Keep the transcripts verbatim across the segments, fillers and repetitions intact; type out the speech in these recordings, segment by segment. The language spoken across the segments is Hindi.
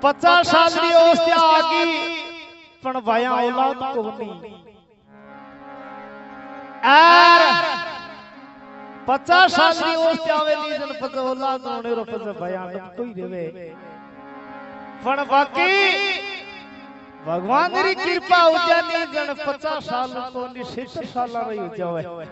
पचास साल की अवस्था आगी पण भाया औलाद को नहीं और पचास साल की अवस्था आवेली जन पच औलाद होने रो पच भाया कोई रेवे पण बाकी भगवान री कृपा हो जानी जन पचास साल को नि सत्तर साल रही हो जावे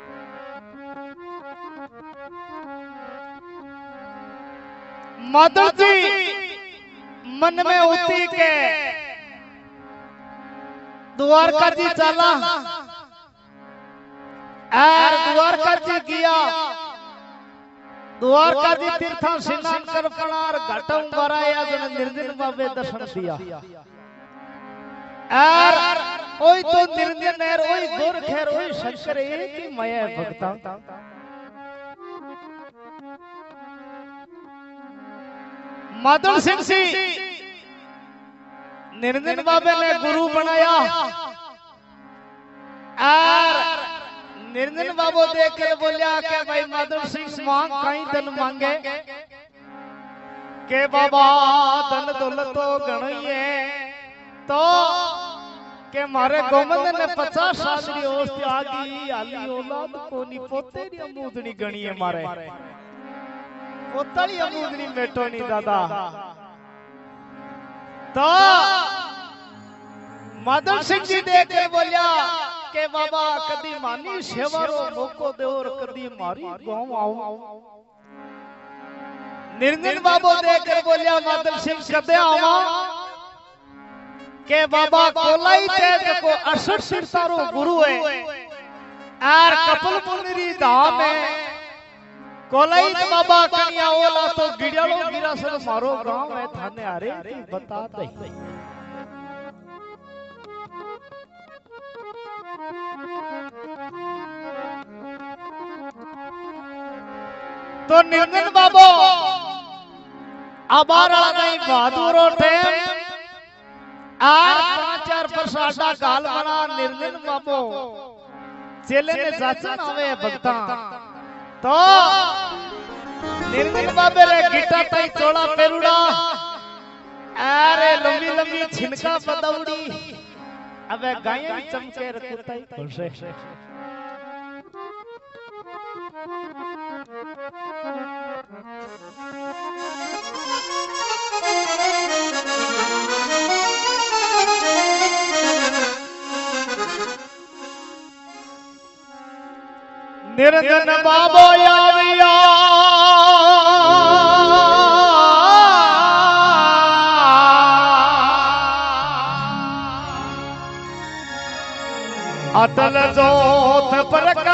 माधव जी मन में होती के द्वारका जी चला और द्वारका जी किया द्वारका जी तीर्था स्नान कर पड़ार घाटों बराया जन निर्जन बाबे दर्शन दिया और ओई तो निर्जन है ओई गोर खैर ओई शंकर एक ही माया भक्ता माधव सिंह जी निर्जन बाबे ने गुरु बनाया और निर्जन बाबू देख कर बोलिया के भाई माधव सिंह मांग कहीं धन मांगे के बाबा धन दौलत तो गणई है तो के मारे गोमंद ने पचास साल की अवस्था आ गई आली औलाद को नी पोते नी अमूदनी गणी है मारे पोताली अमूदनी बेटो नी दादा तो माधव सिंह जी देख कर बोलिया के बाबा कदी मानी सेवारो मौको दे और कदी मारी गांव आओ निर्जन बाबू देख कर बोलिया माधव सिंह कदे आवा के बाबा कोलाई तेज को अड़सठ सिरसारो गुरु है और कपिल मुनि धाम है कोलाई बाबा कन्या ओला तो गिड़लो गिरासर मारो गांव है थाने आरे बता दे तो निर्जन बाबू अबारा नहीं बहादुर टेम आर पांच चार प्रसादा गाल बना निर्जन बाबू चेले ने जाचन आवे भक्ता तो निर्जन बाबे रे गिटा ताई चोला पेरुड़ा अरे लंबी लंबी छिनका बदौड़ी अबे गायन चमके रखताई खुशे निर्जन बाबो आविया अतल जोत प्रकाश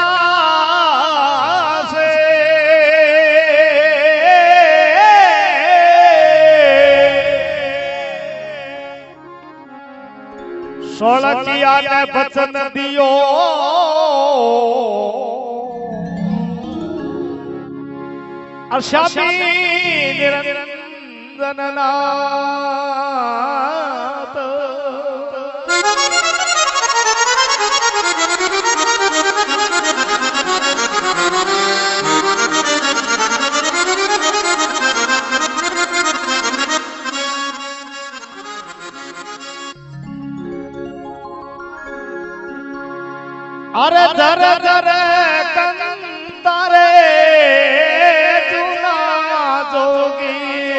सोलकिया ने बचन दियो अशामी निरंजन नाथ अरे धर धर कंतारे जुना जोगी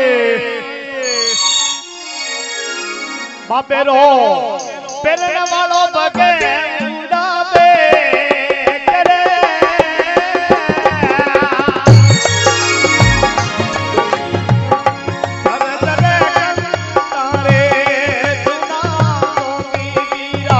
बापे रो पेरने वालों बगे उड़ावे करे धर धर कंतारे जुना जोगी गिरा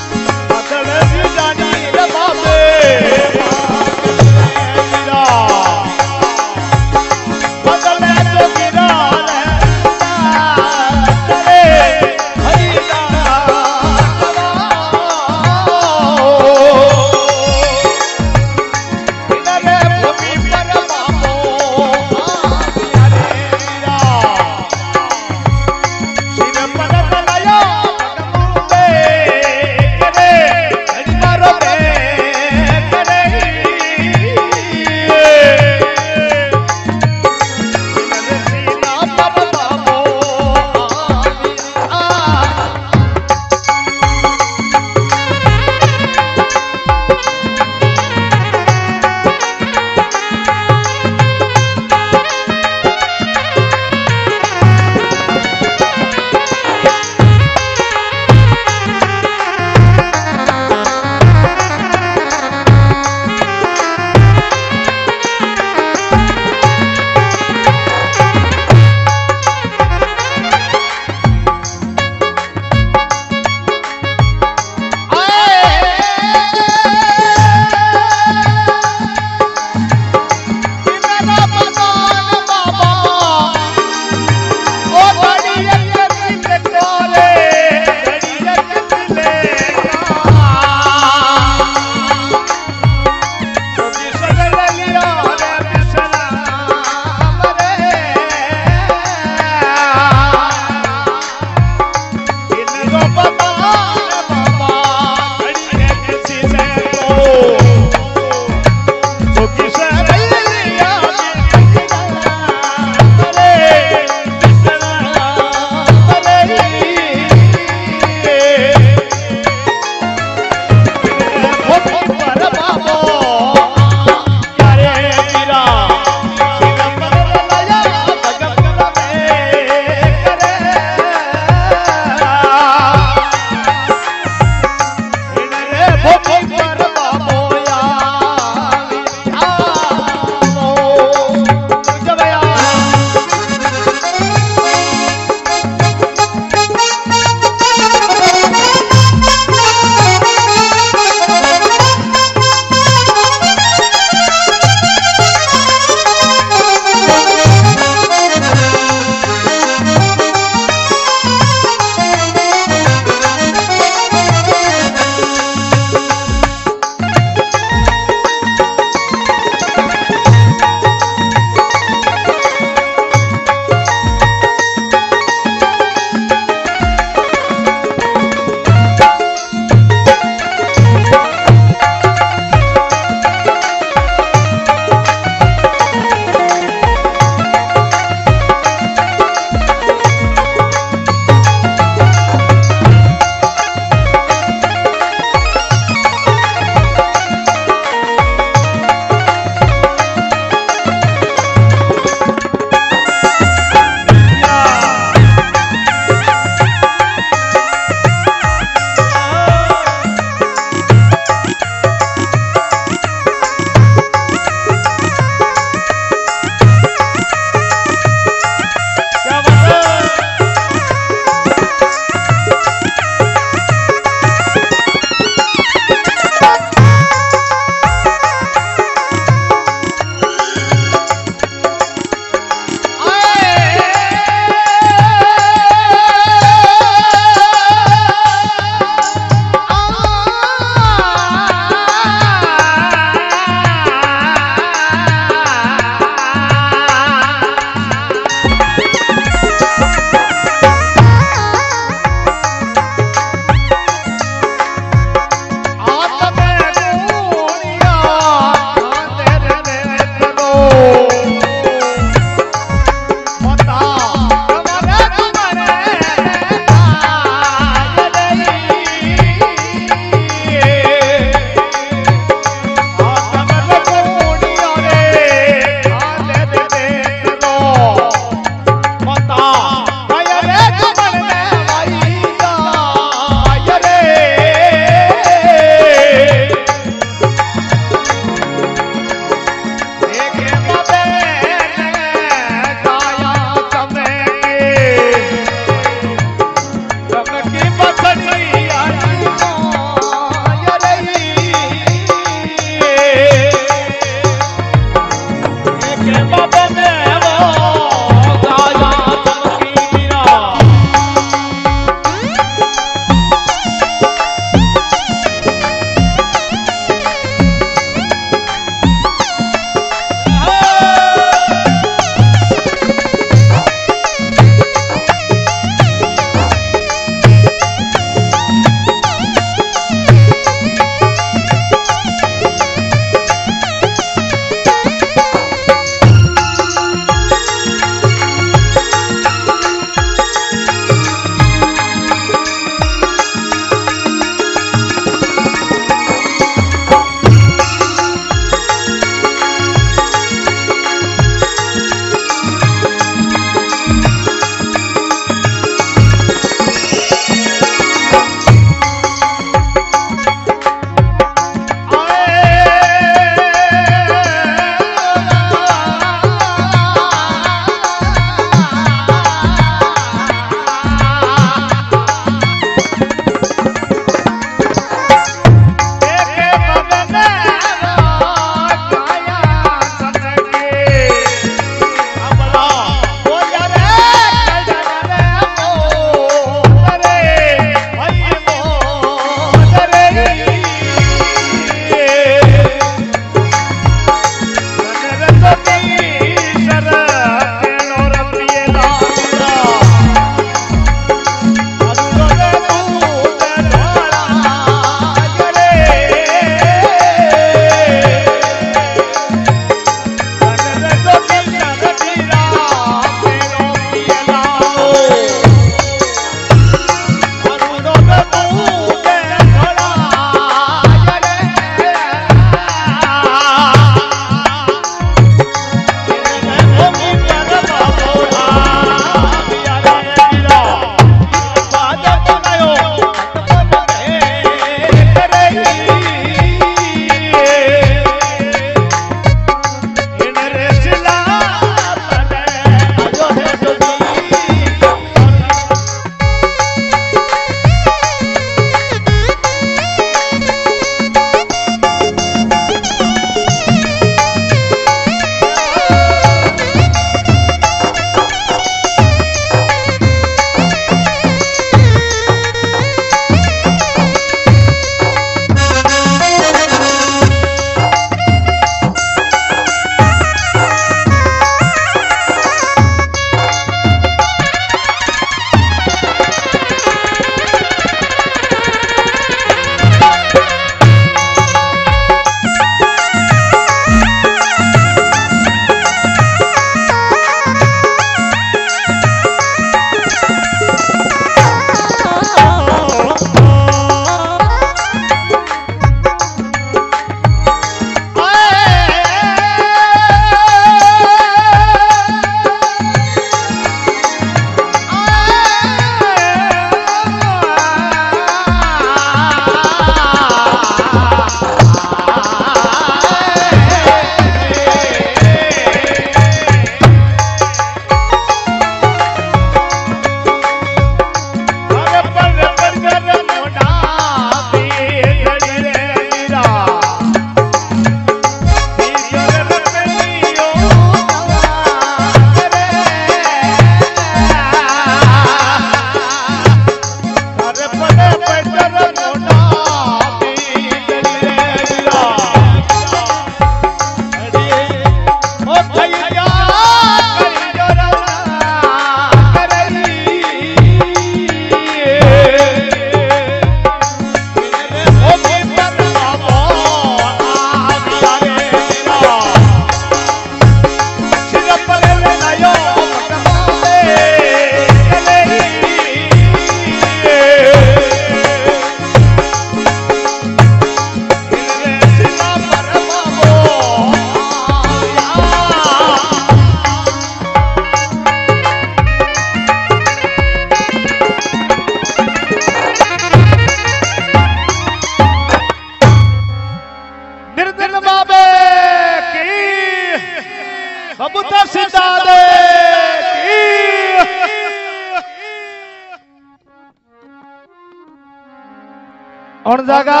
और जगह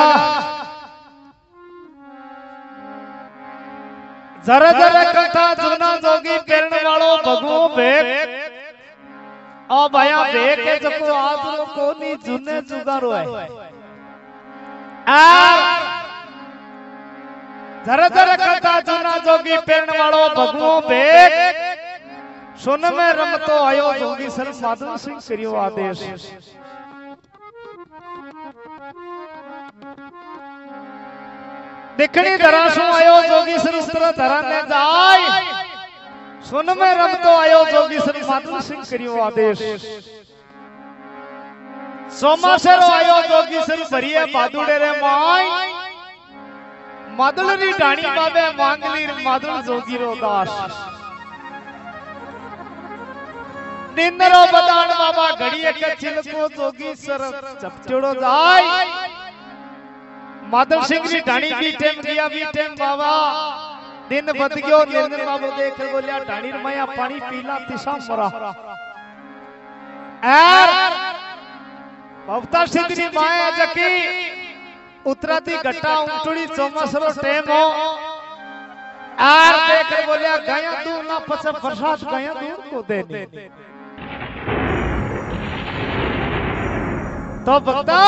जरा जरा कथा जुना जोगी पेरण वालो भगवो भेक ओ भया भेक के जको आदरो कोनी जुने जुगारो है आ जरा जरा कथा जुना जोगी पेरण वालो भगवो भेक सुन में रमतो आयो जोगी सर माधव सिंह करियो आदेश देखनी धरासु आयो जोगी सर उस तरह धरा ने जाय सुन में रमतो आयो जोगी सर माधव सिंह करियो आदेश सोमा सर आयो जोगी सर भरिए बादुड़े रे माय मादुलरी डाणी बाबे मांगली मादुल जोगी रो दास निंदरो बदान बाबा घड़िए के चिलको जोगी सर चपचड़ो जाय माधव सिंह जी ढाणी भी टेम किया भी टेम बाबा दिन बद गयो निरंजन बाबू देख बोलिया ढाणी माया पानी पीला तिसा मरा एर भवता सिद्धि माया जकी उतराती घटा उंटड़ी चौमासरो टेम हो एर देख बोलिया गाया दूर ना पछ प्रसाद गाया दूर को देनी तो भक्ता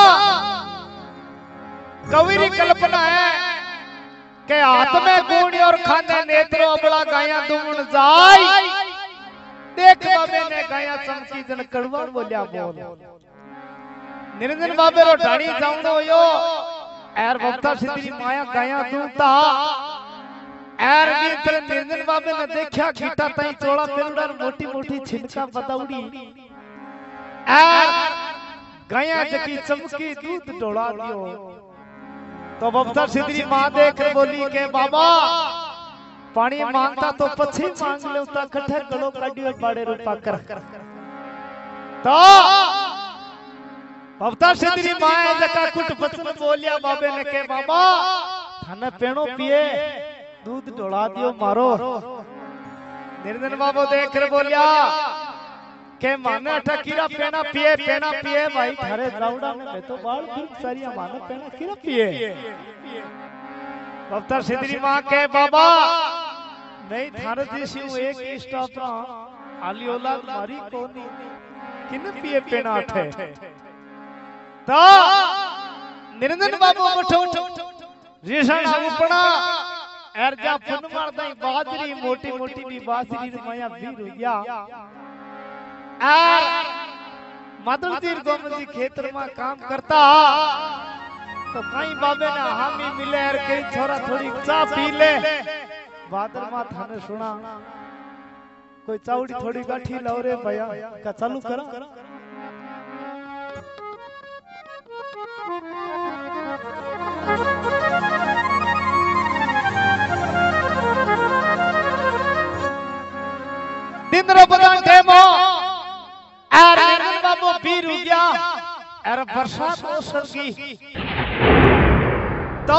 कविरी कल्पना है के हाथ में गुण और खाने नेत्रो अबला गाया दून जाय देख बाबे ने गाया चमकी जन कड़वा बोलिया बोल निरंजन बाबे रो ढाणी जाऊंडो यो एर भक्ता सिद्धि माया गाया दूता एर नीतर निरंजन बाबे ने देखा गीटा ताई चोला पेरुड़ा मोटी मोटी छिनका बताउड़ी एर गाया जकी चमकी दूध डोला दियो तो बब्ता सिद्धि मां देख बोली के बाबा पानी मांगता तो पछी मांग ले उता कठे गलो काडियो बाड़े रूपा कर तो बब्ता सिद्धि मां जका कुट बचन बोलिया बाबे ने के बाबा थाने पेणो पिए दूध डोला दियो मारो निरंजन बाबू देख बोलिया के माने ठकीरा पेना पिए पेना पिए भाई थारे जाउडा ने मैं तो बाल फिर सारिया माने पेना किरा पिए बब्ता सिद्धि मां के बाबा नहीं थारे जैसी एक स्टाफ रा आली औलाद मारी कोनी किन पिए पेना अठे तो निरंजन बाबू मठो ऋषा सुपना एर जा फन मार दई बाजरी मोटी मोटी भी बाजरी माया भी रुया एर मधुरजीर गोमन जी खेतर में काम करता तो कहीं बाबे ने हामी मिले एर कई छोरा थोड़ी चा पी ले बादल मा थाने सुना कोई चाउड़ी थोड़ी गाठी लाओ रे भैया का चालू करा दिन रो बदान टेमो एर निरंजन बाबू बीर हो गया एर बरसात हो सरगी तो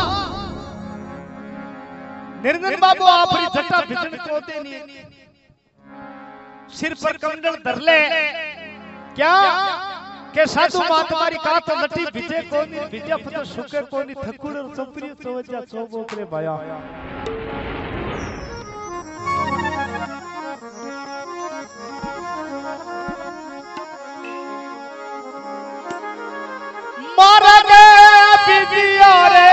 निरंजन बाबू आपरी जटा भिजन को देनी सिर पर कमंडल धर ले क्या के साधु मां तुम्हारी का तो लटी भिजे कोनी भिजा पता सुके कोनी थकुड़ चपरी चोजा चोबो करे भाया मारगे बिदिया रे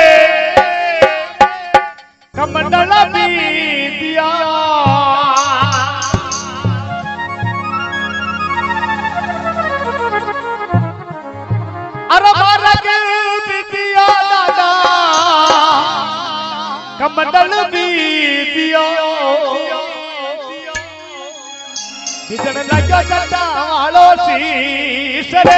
कमंडल बिदिया अरे मारगे बिदिया दादा कमंडल बिदिया बिजन लगा जटा वालो शीश रे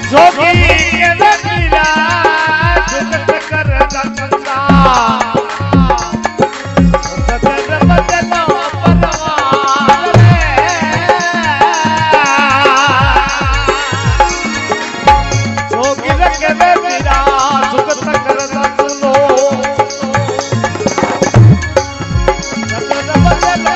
जोगी के लकीरा जुगत कर दंगा सदर बदला परवार जोगी के लकीरा जुगत कर दंगो सदर बदला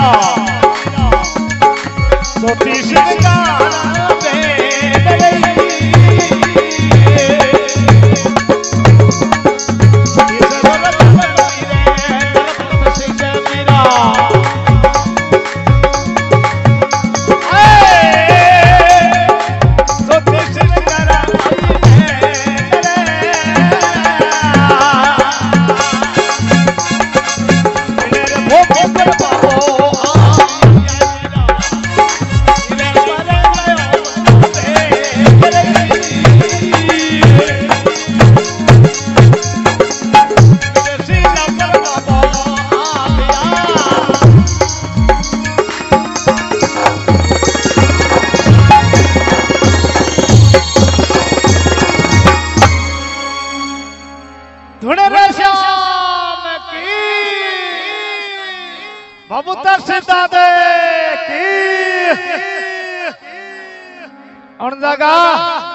सोती सिंगारा भेट गई कबूतर से दादे की उन जगह